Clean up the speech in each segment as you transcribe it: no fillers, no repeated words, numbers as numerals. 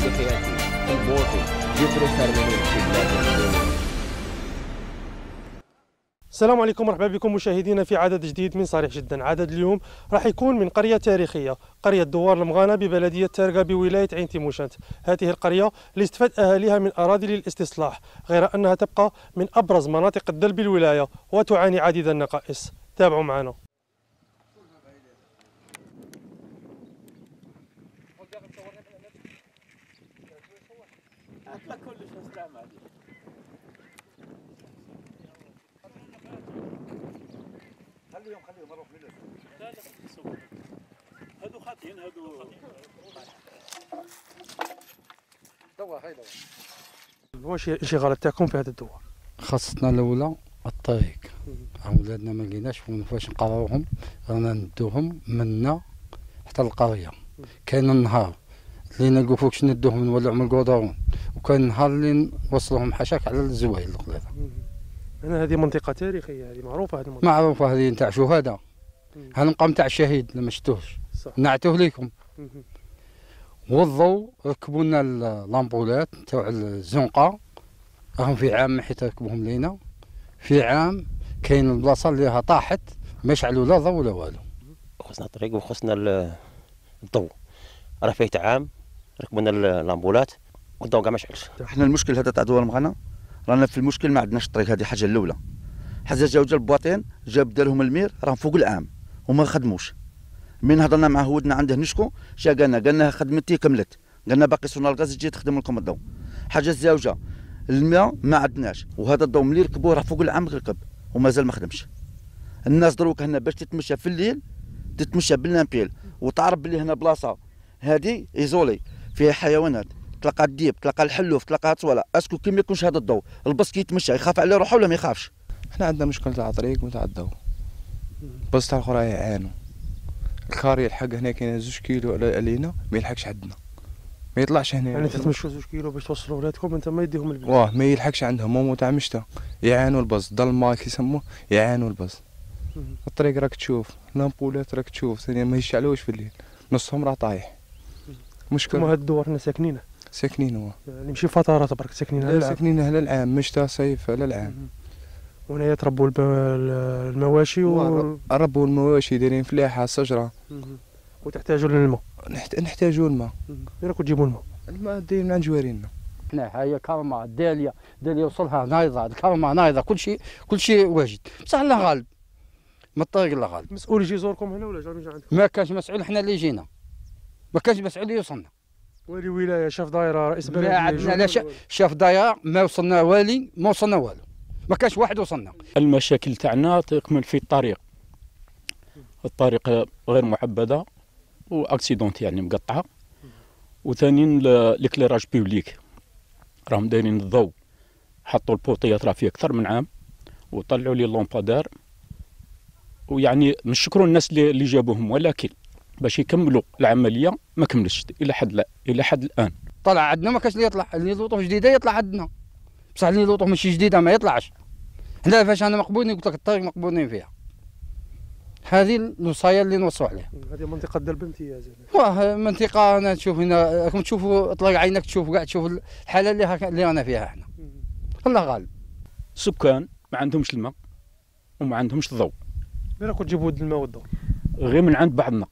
بحياتي المواطن يفرق في بلاد المسلمين. السلام عليكم، مرحبا بكم مشاهدينا في عدد جديد من صريح جدا. عدد اليوم راح يكون من قرية تاريخية، قرية دوار المغانة ببلدية تارقة بولاية عين تيموشانت. هذه القرية اللي استفاد أهاليها من أراضي للاستصلاح، غير أنها تبقى من أبرز مناطق الدل بالولاية وتعاني عديد النقائص. تابعوا معنا. خليهم نروح هادو خاطئين هادو دوا هاي دوا. واش هي الانشغالات تاعكم في هذا الدوار؟ خاصتنا الاولى الطريق، ولادنا ما لقيناش وين فاش نقراوهم، رانا ندوهم منا حتى القريه. كاين النهار اللي نلقوا فوقش ندوهم نولعوا من الكودرون، وكاين النهار اللي نوصلوهم حشاك على الزوايل القليله. أنا هذه منطقة تاريخية، هذه معروفة. هذه المنطقة معروفة، هذه نتاع شهداء. هذا المقام تاع الشهيد اللي ما شفتوهش، نعتوه لكم. والضوء ركبوا لنا اللامبولات تاع الزنقة، راهم في عام حيت ركبوهم لينا، في عام كاين البلاصة اللي راها طاحت ما يشعلوا لا ضوء ولا والو. خصنا الطريق وخصنا الضوء، راه فايت عام ركبوا لنا اللامبولات والضوء كاع ما شعلش. احنا المشكل هذا تاع دوار المغنى، رانا في المشكل ما عندناش الطريق، هذه حاجه الاولى. حاجه جاو البواطين جاب دارهم المير راهم فوق العام وما خدموش. من هضرنا معاه ودنا عنده نشكو، شا قالنا خدمتي كملت، قالنا باقي صرنا الغاز تجي تخدم لكم الضوء. حاجه الزوجه الماء ما عندناش، وهذا الضوء ملي ركبوه راه فوق العام ركب ومازال ما خدمش. الناس دروك هنا باش تتمشى في الليل تتمشى باللامبيل وتعرف بلي هنا بلاصه هذه ايزولي فيها حيوانات، تلقى الديب، تلقى الحلوف، تلقى التصوله. اسكو كي ما يكونش هذا الضوء البص كي يتمشى يخاف على روحه ولا ما يخافش؟ احنا عندنا مشكل تاع الطريق وتاع الضوء، بس تاع الاخرى يعانوا. الكاري الحق هنا كاين 2 كيلو علينا ما يلحقش عندنا، ما يطلعش هنا. يعني تتمشوا 2 كيلو باش توصلوا ولادكم انت ما يديهم البيت. ما يلحقش عندهم، هما تاع مشتا يعانوا البز، ضلمه كيسموه يعانوا البز. الطريق راك تشوف، لامبولات راك تشوف، ثاني ما يشعلوش في الليل، نصهم راه طايح. مشكل. هما هاد الدوار هنا ساكنينه؟ ساكنين هو يعني ماشي فترات برك ساكنين على العام؟ ساكنين على العام، مشتا صيف على العام. وهنايا تربوا المواشي ربوا المواشي، دايرين فلاحه شجره. وتحتاجوا للماء؟ نحتاجوا الماء. وين راكم تجيبوا الماء؟ الماء داير من عند جوارينا. حنا هاي كرمه داليه وصلها نايضه، الكرمه نايضه، كل شيء واجد، بصح الله غالب، من الطريق الله غالب. مسؤول يجي يزوركم هنا ولا جا عندكم؟ ما كانش مسؤول، حنا اللي جينا، ما كانش مسؤول يوصلنا. والي ولايه، شاف دايره، رئيس بلديه، ما عندنا لا شاف دايره، ما وصلنا والي، ما وصلنا والو، ما كانش واحد وصلنا. المشاكل تاعنا تكمن في الطريق غير معبده واكسيدونت يعني مقطعه، وثانيا ليكليراج بيبليك راهم دايرين الضوء، حطوا البوطيات راه فيه اكثر من عام وطلعوا لي اللومبادار، ويعني نشكروا الناس اللي جابوهم، ولكن باش يكملوا العمليه ما كملش الى حد الان. طلع عندنا ما كاش اللي يطلع، اللي لوطو جديده يطلع عندنا، بصح اللي لوطو ماشي جديده ما يطلعش. حنا فاش انا مقبولين، قلت لك الطريق مقبولين فيها، هذه الوصايه اللي نوصوا عليها. هذه منطقه درب امتياز. واه منطقه انا تشوف هنا، راكم تشوفوا اطلق عينك تشوف كاع، تشوف الحاله اللي انا فيها احنا. الله غالب. سكان ما عندهمش الماء وما عندهمش الضوء. وين راكم تجيبوا الماء والضوء؟ غير من عند بعضنا،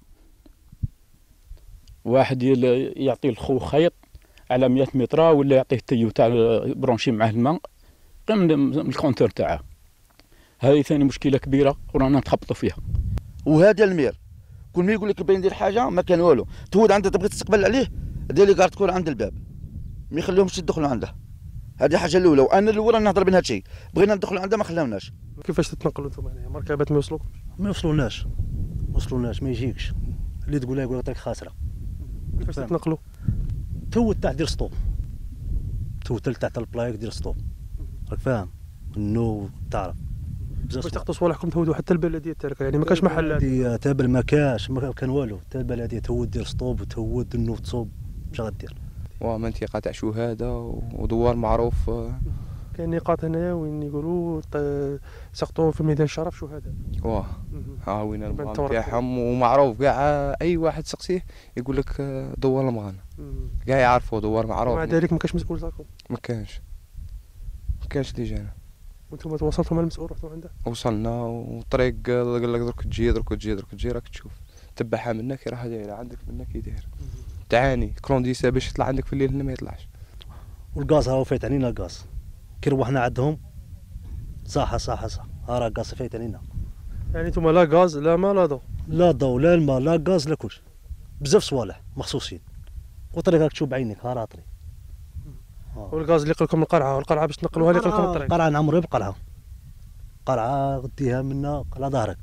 واحد يعطي الخو خيط على 100 متر ولا يعطيه تيو تاع برونشي معاه الماء غير من الكونتور تاعه. هذه ثاني مشكله كبيره ورانا نتخبطوا فيها. وهذا المير كل ما يقول لك باين يدير حاجه ما كان والو، تهود عنده تبغي تستقبل عليه دير لي كارت كور عند الباب، ما يخليهمش يدخلوا عنده. هذه حاجه الاولى، وانا الاول نهضر بين هذا الشيء، بغينا ندخلوا عنده ما خلاوناش. كيفاش تتنقلوا انتم هنايا؟ مركبات ما يوصلوكمش؟ ما يوصلوناش ما يجيكش، اللي تقول له يقول لك خاسره. كيفاش تتنقلوا؟ تو تاع دير ستوب، تو تحت البلايك دير ستوب، راك فاهم؟ النو تعرف باش تاخذوا صوالحكم تهودوا حتى البلديه تاعك، يعني ما كاش محلات تابل، ما كان والو، حتى البلديه تهود دير ستوب وتهود النو تصوب، اش غدير؟ منطقه تاع شهداء ودوار معروف كاين نقاط هنايا وين يقولوا سقطوا في ميدان الشرف شهداء. واه ها وين المغان تاعهم ومعروف كاع اي واحد سقسيه يقول لك دوار المغان كاع يعرفوا دوار معروف. ومع ذلك ما كانش مسؤول تاعكم؟ ما كانش اللي جانا. وانتم تواصلتوا مع المسؤول رحتوا عنده؟ وصلنا والطريق قال لك درك تجي راك تشوف تبعها منك كي راح دايره عندك منك كي داير تعاني كلونديسا باش يطلع عندك في الليل ما يطلعش. والغاز راهو فايت علينا الغاز كي روحنا عندهم صح راه غاز فايت علينا. يعني نتوما لا غاز لا ما لا ضو؟ لا ضو لا الماء لا غاز لا كلش بزاف صوالح مخصوصين والطريق راك تشوف بعينك ها راه طريق. والغاز اللي لكم القرعه والقرعه باش تنقلوها اللي لكم الطريق؟ القرعه نعمروا بقرعه قرعه غديها منا على ظهرك.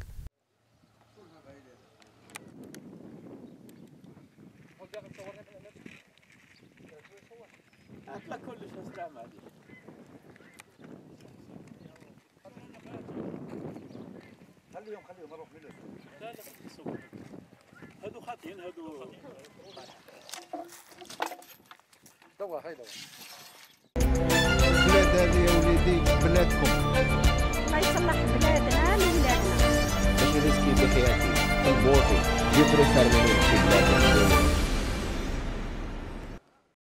خليهم نروح منهم. هادو خاطئين هادو. دوا هاي دوا. البلاد هذه يا وليدي بلادكم. الله يصلح بلادنا لولادنا. باش نريسكي بحياتي نموتي جيت ريفير من بلادنا.